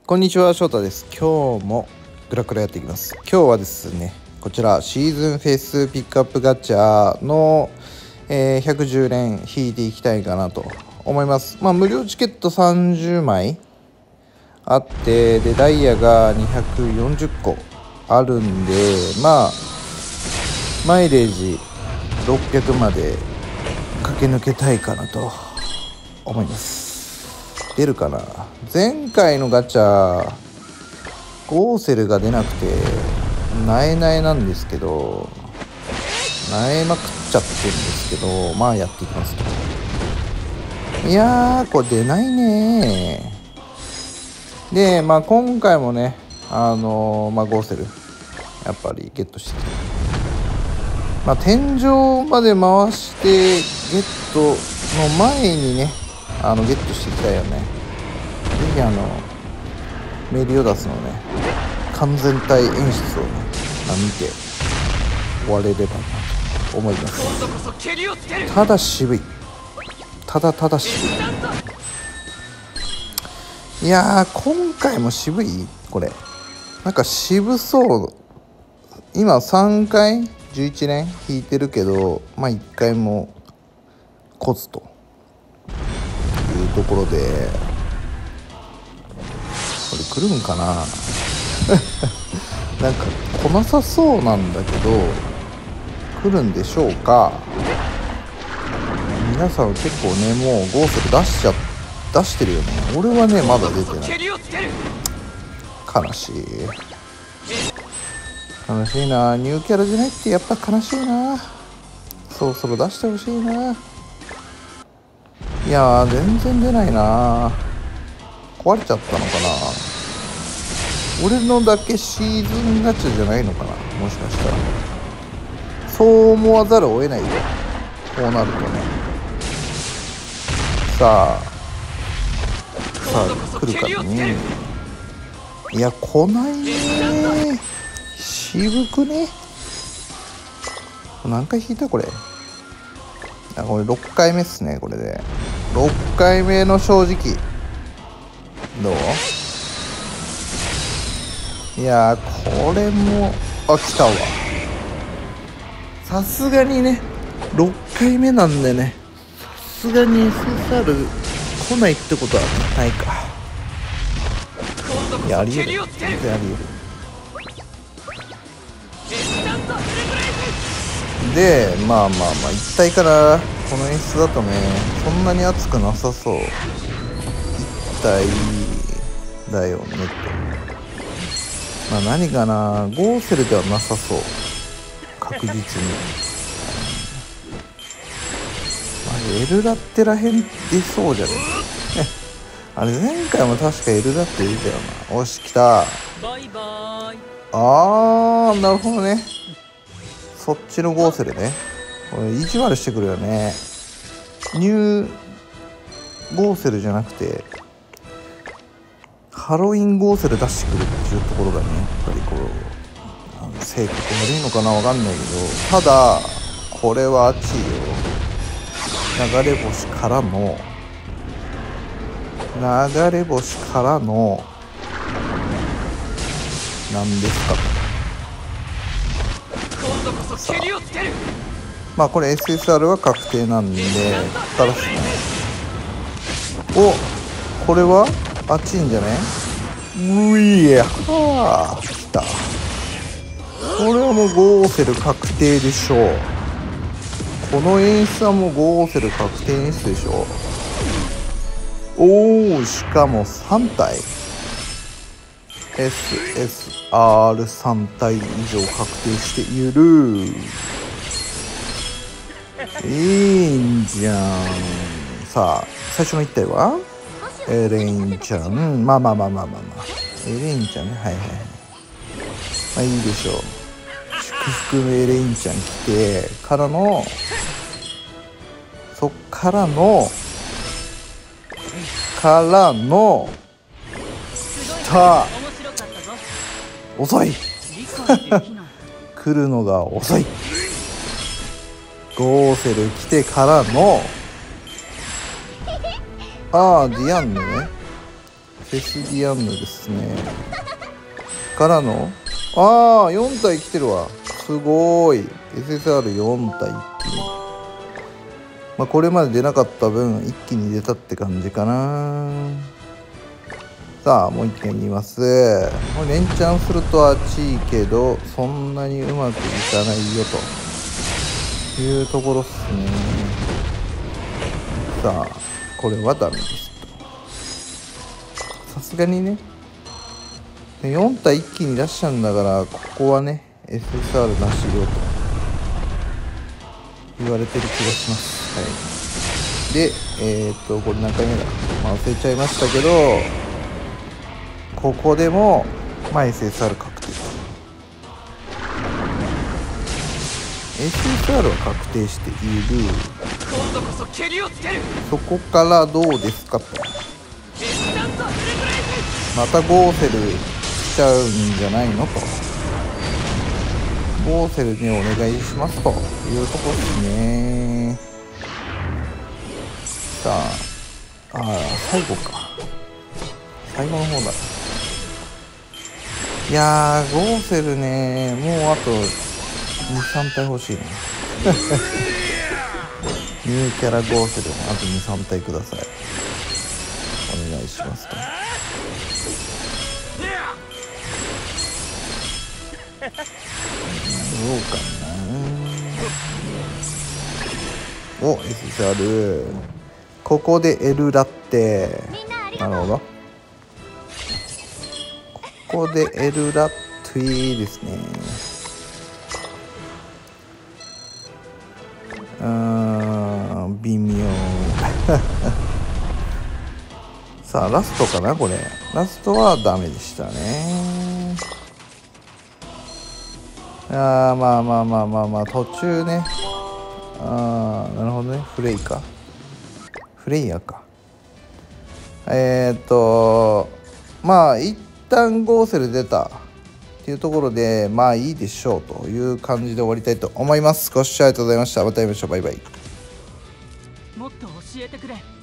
こんにちは、翔太です。今日もグラクラやっていきます。今日はですね、こちらシーズンフェスピックアップガチャの、110連引いていきたいかなと思います。無料チケット30枚あって、でダイヤが240個あるんで、マイレージ600まで駆け抜けたいかなと思います。出るかな。前回のガチャゴーセルが出なくてなえなえなんですけど、なえまくっちゃってるんですけど、やっていきますと。いやー、これ出ないねー。で今回もね、ゴーセルやっぱりゲットしてきて、天井まで回してゲットの前にね、ゲットしていきたいよね。ぜひメリオダスのね完全体演出をね見て終われればなと思います。ただ渋い、ただ渋い。いやー、今回も渋い。これなんか渋そう。今3回11連引いてるけど、1回も来ずというところで、これ来るんかななんか来なさそうなんだけど来るんでしょうか。皆さん結構ね、もうゴーセル出してるよね。俺はねまだ出てない。悲しいな。ニューキャラじゃないってやっぱ悲しいな。そろそろ出してほしいな。いやー、全然出ないな。壊れちゃったのかな。俺のだけシーズンガチャじゃないのかな、もしかしたら。そう思わざるを得ないよ、こうなるとね。さあ来るかね。いや、来ないね。渋くね。何回引いたこれ。これ6回目っすね。これで6回目の正直どう。いやー、これも来たわ。さすがにね6回目なんでね、さすがに SSR 来ないってことはないか。いや、ありえる、全然ありえる。で一体からこの演出だとね、そんなに熱くなさそう。一体だよねと。何かな、ゴーセルではなさそう、確実に。エルラッテらへん出そうじゃねあれ前回も確かエルラッテ出たよな。おし、来た。バイバイ。なるほどね。そっちのゴーセルね。これ意地悪してくるよね。ニューゴーセルじゃなくてハロウィンゴーセル出してくるっていうところがね、やっぱりこう性格悪いのかな、わかんないけど、ただこれは熱いよ。流れ星からの何ですかと。これ SSR は確定なんで、ここからですね。これは熱いんじゃね。いやー、来た。これはもうゴーセル確定でしょう。この演出はもうゴーセル確定演出でしょう。しかも3体 SSR3 体以上確定している。いいんじゃん。さあ、最初の1体はエレインちゃん。エレインちゃんね。いいでしょう。祝福のエレインちゃん来てからの、そっからの来た。遅い来るのが遅い。ゴーセル来てからのディアンヌね。 フェスディアンヌですね。からのああ4体来てるわ。すごい SSR4 体一気に、まあ、これまで出なかった分一気に出たって感じかな。さあもう一件言います。これ連チャンすると熱いけどそんなにうまくいかないよというところっすね。さあこれはダメですと。さすがにね4体一気に出しちゃうんだから、ここはね SSR なしよと言われてる気がします。はい。でこれ何回目だ、まあ、忘れちゃいましたけど、ここでも、まあ、SSR 確定と。SSR は確定している。 今度こそ蹴りをつける。 そこからどうですかと。またゴーセル来ちゃうんじゃないのと。ゴーセルにお願いしますというところですね。さあ、最後か。最後の方だ。いやー、ゴーセルね、もうあと2、3体欲しいな。ニューキャラゴーセルもあと2、3体ください。お願いしますと。どうかな。お、SSR。ここでエルラって。なるほど。ここでエルラットいいですね。微妙。さあラストかな。これラストはダメでしたね。まあ途中ね。なるほどね。フレイかフレイヤか。まあ一旦ゴーセル出たっていうところで、まあいいでしょうという感じで終わりたいと思います。ご視聴ありがとうございました。また会いましょう。バイバイ。 もっと教えてくれ。